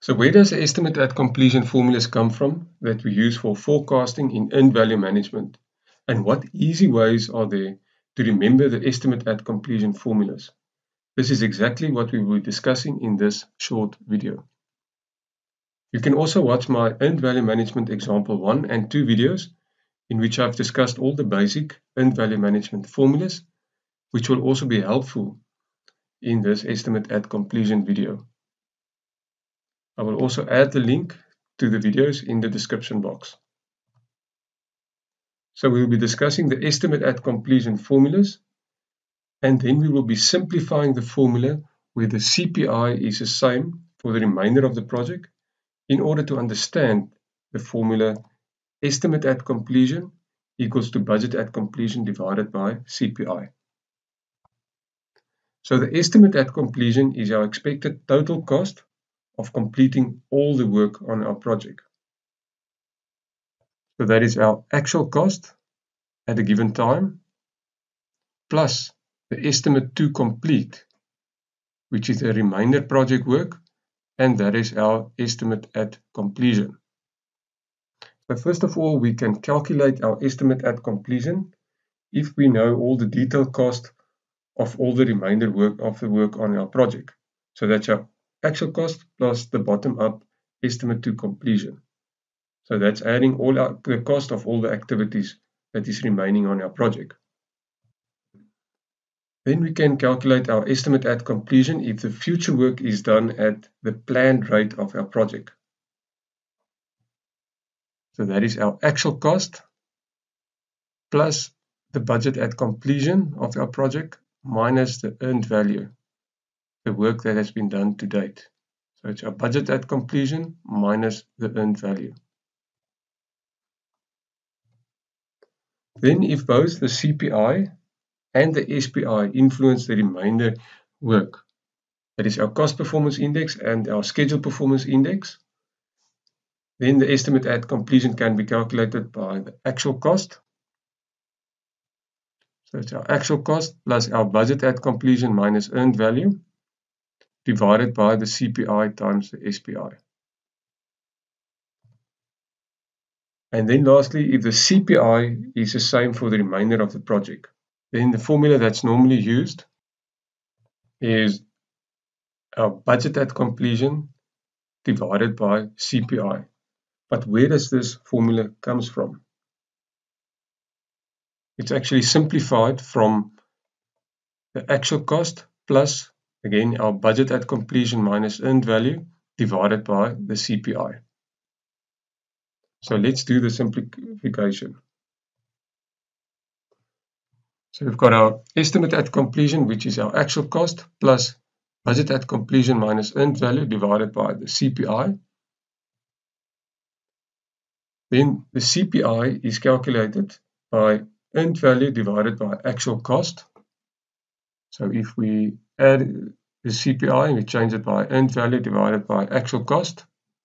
So where does the estimate at completion formulas come from that we use for forecasting in earned value management? And what easy ways are there to remember the estimate at completion formulas? This is exactly what we will be discussing in this short video. You can also watch my earned value management example 1 and 2 videos in which I've discussed all the basic earned value management formulas, which will also be helpful in this estimate at completion video. I will also add the link to the videos in the description box. So we will be discussing the estimate at completion formulas, and then we will be simplifying the formula where the CPI is the same for the remainder of the project in order to understand the formula estimate at completion equals to budget at completion divided by CPI. So the estimate at completion is our expected total cost of completing all the work on our project. So that is our actual cost at a given time plus the estimate to complete, which is the remainder project work, and that is our estimate at completion. So first of all, we can calculate our estimate at completion if we know all the detailed cost of all the remainder work of the work on our project. So that's our actual cost plus the bottom-up estimate to completion. So that's adding all the cost of all the activities that is remaining on our project. Then we can calculate our estimate at completion if the future work is done at the planned rate of our project. So that is our actual cost plus the budget at completion of our project minus the earned value, the work that has been done to date. So it's our budget at completion minus the earned value. Then if both the CPI and the SPI influence the remainder work, that is our cost performance index and our schedule performance index, then the estimate at completion can be calculated by the actual cost. So it's our actual cost plus our budget at completion minus earned value divided by the CPI times the SPI. And then lastly, if the CPI is the same for the remainder of the project, then the formula that's normally used is our budget at completion divided by CPI. But where does this formula comes from? It's actually simplified from the actual cost plus, again, our budget at completion minus earned value divided by the CPI. So let's do the simplification. So we've got our estimate at completion, which is our actual cost, plus budget at completion minus earned value divided by the CPI. Then the CPI is calculated by earned value divided by actual cost. So if we add the CPI and we change it by earned value divided by actual cost,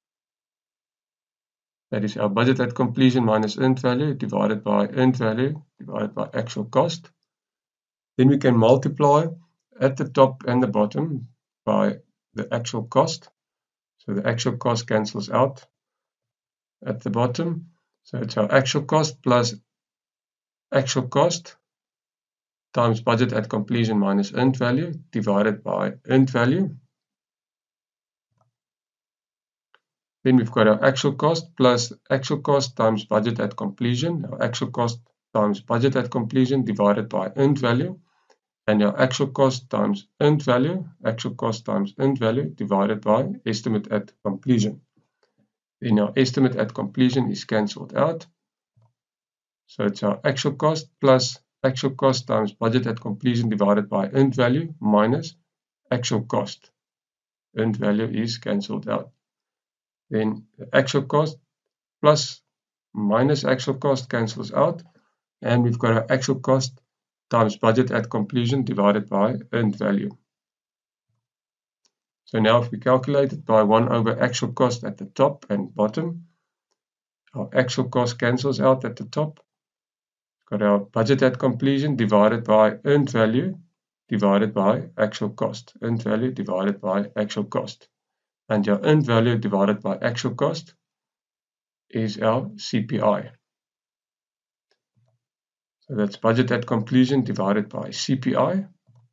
that is our budget at completion minus earned value divided by earned value divided by actual cost. Then we can multiply at the top and the bottom by the actual cost. So the actual cost cancels out at the bottom. So it's our actual cost plus actual cost times budget at completion minus earned value divided by earned value. Then we've got our actual cost plus actual cost times budget at completion. Our actual cost times budget at completion divided by earned value. And our actual cost times earned value, actual cost times earned value divided by estimate at completion. Then our estimate at completion is cancelled out. So it's our actual cost plus actual cost times budget at completion divided by earned value minus actual cost. Earned value is cancelled out. Then the actual cost plus minus actual cost cancels out. And we've got our actual cost times budget at completion divided by earned value. So now if we calculate it by 1 over actual cost at the top and bottom, our actual cost cancels out at the top. We've got our budget at completion divided by earned value divided by actual cost. Earned value divided by actual cost. and your earned value divided by actual cost is our CPI. So that's budget at completion divided by CPI.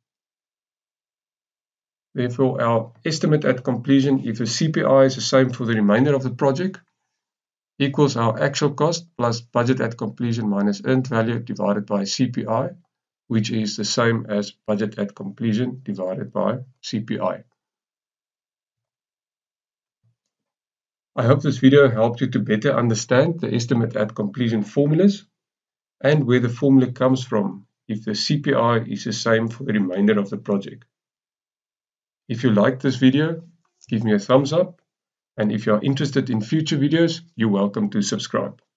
Therefore, our estimate at completion, if the CPI is the same for the remainder of the project, equals our actual cost plus budget at completion minus earned value divided by CPI, which is the same as budget at completion divided by CPI. I hope this video helped you to better understand the estimate at completion formulas and where the formula comes from if the CPI is the same for the remainder of the project. If you liked this video, give me a thumbs up, and if you are interested in future videos, you're welcome to subscribe.